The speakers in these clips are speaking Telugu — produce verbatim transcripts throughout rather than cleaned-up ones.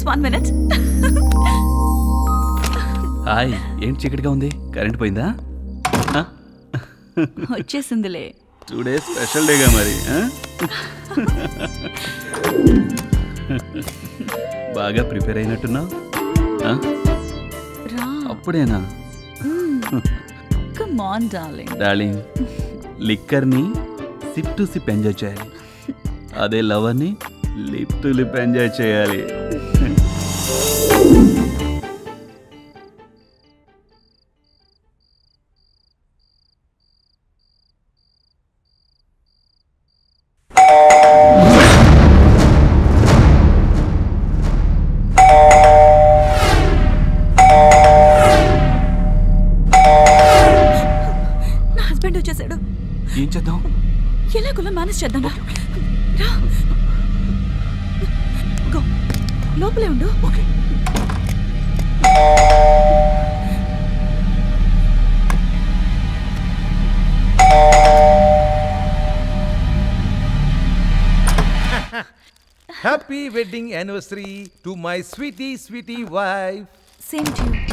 Just one minute. హాయ్, ఏంటి చీకటిగా ఉంది? కరెంట్ పోయిందా? వచ్చేసిందిలే. టుడే స్పెషల్ డేగా మరి. బాగా ప్రిపేర్ అయినట్టున్నావు. అప్పుడేనా? Come on darling. డార్లింగ్, లిక్కర్ని సిప్ టు సిప్ ఎంజాయ్ చేయాలి, అదే లవర్ని లిప్ టు లిప్ ఎంజాయ్ చేయాలి. నా హస్బెండ్ వచ్చేసాడు. ఏం చేద్దాం? ఎలాగోలా మేనేజ్ చేద్దాం. లోపలే ఉండు. Okay. Happy wedding anniversary to my sweetie sweetie wife. Same to you.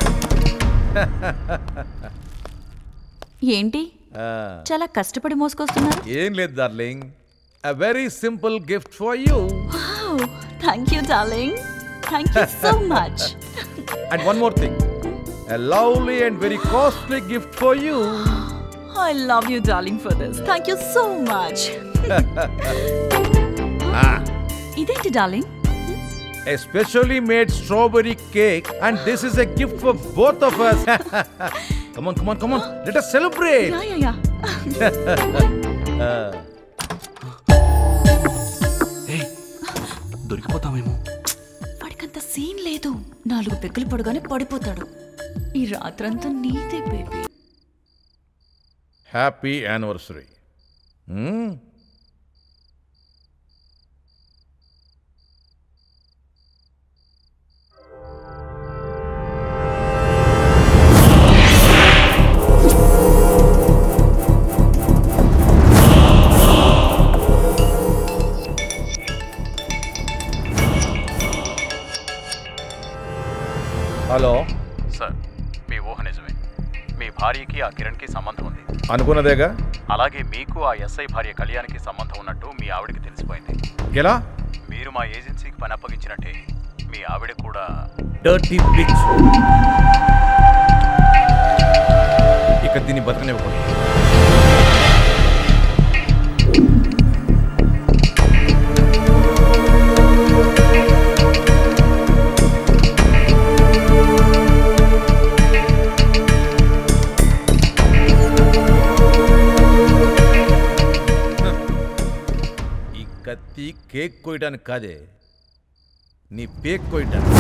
ఏంటి చాలా కష్టపడి మోసుకొస్తున్నారు? ఏం లేదు darling, a very simple gift for you. Wow, thank you darling. Thank you so much. And one more thing, a lovely and very costly gift for you. I love you darling for this. Thank you so much. Ah. ఇదేంటి darling? A specially made strawberry cake, and this is a gift for both of us. Come on, come on, come on. Let us celebrate. Yeah, yeah, yeah. uh. Hey, దొరికిపోతామేమో. వాడికంత సీన్ లేదు. నాలుగు పెగ్గులు పడగానే పడిపోతాడు. ఈ రాత్రంతా నీదే baby. Happy anniversary. Hmm? Hello sir, మీ ఊహ నిజమే. మీ భార్యకి ఆ కిరణ్కి సంబంధం ఉంది. అనుకున్నదేగా. అలాగే మీకు ఆ ఎస్ఐ భార్య కళ్యాణ్కి సంబంధం ఉన్నట్టు మీ ఆవిడకి తెలిసిపోయింది. ఎలా? మీరు మా ఏజెన్సీకి పని అప్పగించినట్టే మీ ఆవిడ కూడా డర్టీ బిచ్. ఇక దీన్ని బతకనివ్వకూడదు. కత్తి కేక్ కోయడానికి కాదే, నీ పేక్ కోయటానికి.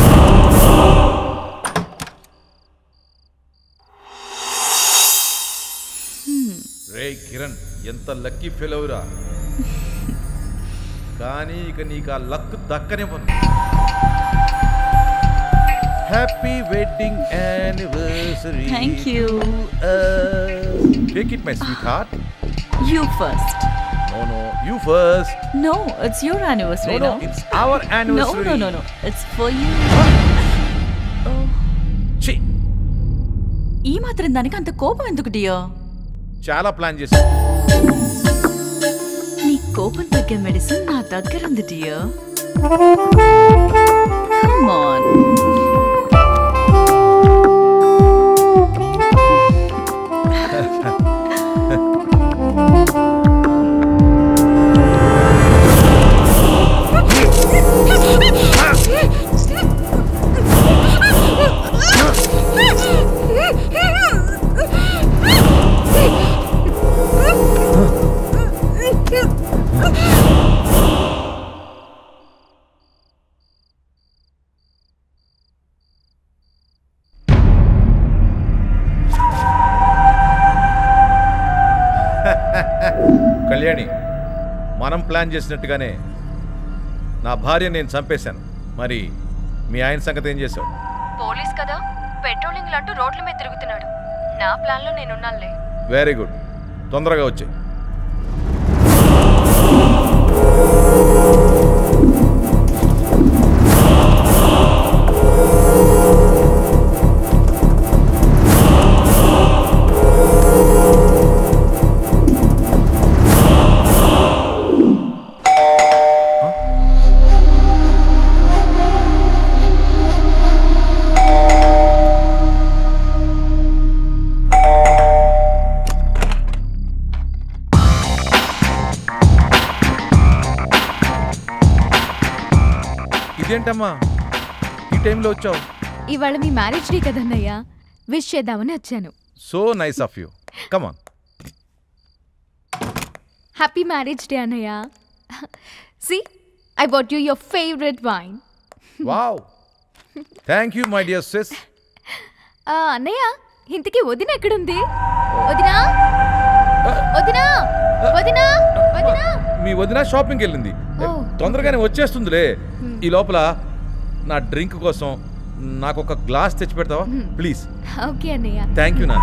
రే కిరణ్, ఎంత లక్కీ ఫెయిల్ అవురా. కానీ ఇక నీకు ఆ లక్ దక్కనివ్వను. Happy wedding anniversary. Thank you. Take it, my sweetheart. You first. No, no, you first. No, it's your anniversary. No, no, no? it's our anniversary. No, no, no, no. It's for you. Oh. ఛీ, ఈ మాత్రం దానికి అంత కోపం ఎందుకు డియో? చాలా ప్లాన్ చేశా. నీ కోపం తగ్గే మెడిసిన్ నా దగ్గర ఉంది డియో. Come on. కళ్యాణి, మనం ప్లాన్ చేసినట్టుగానే నా భార్య నేను చంపేశాను. మరి మీ ఆయన సంగతి ఏం చేశావు? పోలీస్ కదా, పెట్రోలింగ్ అంటూ రోడ్ల మీద తిరుగుతున్నాడు. నా ప్లాన్లో నేనున్నానులే. వెరీ గుడ్, తొందరగా వచ్చాయి. ఇదేంటమ్మా ఈ టైంలో వచ్చావు? ఇవాళ మీ మ్యారేజ్ డే కదన్నయ్య, విష్ చేద్దామని వచ్చాను. So nice of you. Come on. Happy marriage day అన్నయ్య. See I bought you your favourite wine. Wow, thank you my dear sis. అన్నయ్య, ఇంతకీ వదిన ఎక్కడుంది? వదినా వదినా వదినా వదినా మీ వదిన షాపింగ్కి వెళ్ళింది, తొందరగానే వచ్చేస్తుందిలే. ఈ లోపల నా డ్రింక్ కోసం నాకు ఒక గ్లాస్ తెచ్చి పెడతావా ప్లీజ్? ఓకే అన్నయ్య. థ్యాంక్ యూ నాన్న.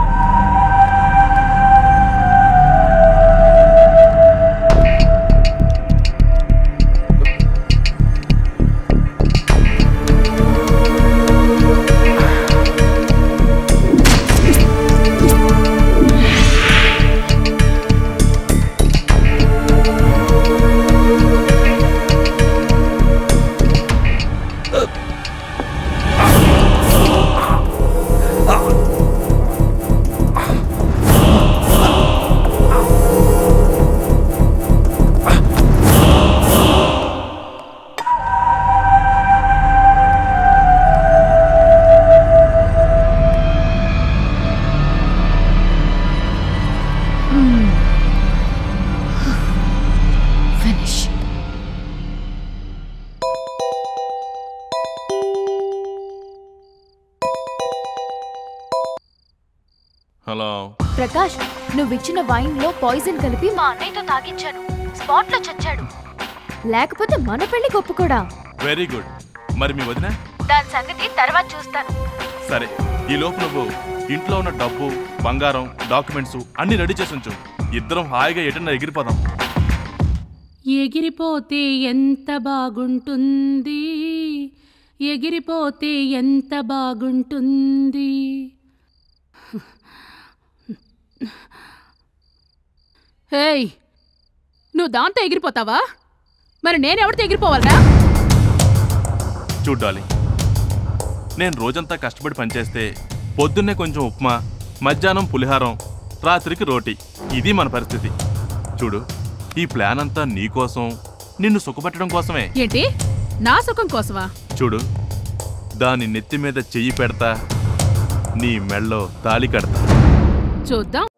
హలో ప్రకాష్, నువ్విచ్చిన వైన్ లో పాయిజన్ కలిపి మా అన్నయ్యతో తాగించాను. స్పాట్ లో చచ్చాడు. లేకపోతే మన పెళ్లికి ఒప్పుకోడా? Very good. మరి మీ వదిన? దాని సంగతి తర్వాత చూస్తాను. సరే, ఈ లోపు నువ్వు ఇంట్లో ఉన్న డబ్బు, బంగారం, డాక్యుమెంట్స్ అన్ని రెడీ చేసి ఉంచు. ఇద్దరం హాయిగా ఎటన్నా ఎగిరిపోదాం. ఎగిరిపోతే ఎంత బాగుంటుంది, ఎగిరిపోతే ఎంత బాగుంటుంది. హేయ్, నువ్వు దాంతో ఎగిరిపోతావా? మరి నేనెవరితో ఎగిరిపోవాలరా? చూడాలి, నేను రోజంతా కష్టపడి పనిచేస్తే పొద్దున్నే కొంచెం ఉప్మా, మధ్యాహ్నం పులిహారం, రాత్రికి రోటీ. ఇది మన పరిస్థితి. చూడు, ఈ ప్లాన్ అంతా నీకోసం, నిన్ను సుఖపెట్టడం కోసమే. ఏంటి, నా సుఖం కోసమా? చూడు, దాని నెత్తి మీద చెయ్యి పెడతా, నీ మెళ్ళో తాళి కడతా. చూద్దాం.